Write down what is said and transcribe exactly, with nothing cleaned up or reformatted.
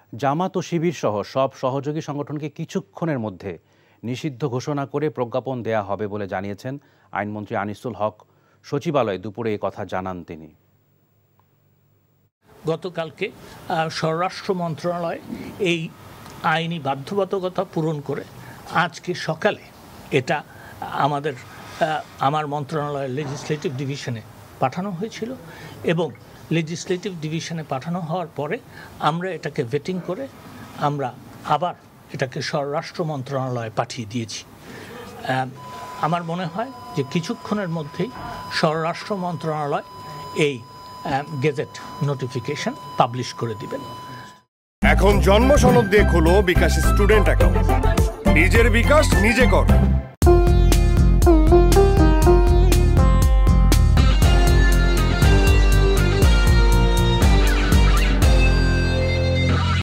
জামাত ও শিবির সহ সব সহযোগী সংগঠনকে কিছুক্ষণের মধ্যে নিষিদ্ধ ঘোষণা করে প্রজ্ঞাপন দেয়া হবে বলে জানিয়েছেন আইনমন্ত্রী আনিসুল হক। সচিবালয়ে দুপুরে এই কথা জানান তিনি। গতকালকে স্বরাষ্ট্র মন্ত্রণালয় এই আইনি বাধ্যবাধকতা পূরণ করে আজকে সকালে এটা আমাদের আমার মন্ত্রণালয়ের লেজিসলেটিভ ডিভিশনে পাঠানো হয়েছিল এবং লেজিসলেটিভ ডিভিশনে পাঠানো হওয়ার পরে আমরা এটাকে ভেটিং করে আমরা আবার এটাকে স্বরাষ্ট্র মন্ত্রণালয়ে পাঠিয়ে দিয়েছি। আমার মনে হয় যে কিছুক্ষণের মধ্যেই স্বরাষ্ট্র মন্ত্রণালয় এই গেজেট নোটিফিকেশন পাবলিশ করে দিবেন। এখন জন্ম সনদ দিয়ে খোলো বিকাশ স্টুডেন্ট অ্যাকাউন্ট। নিজের বিকাশ নিজে কর।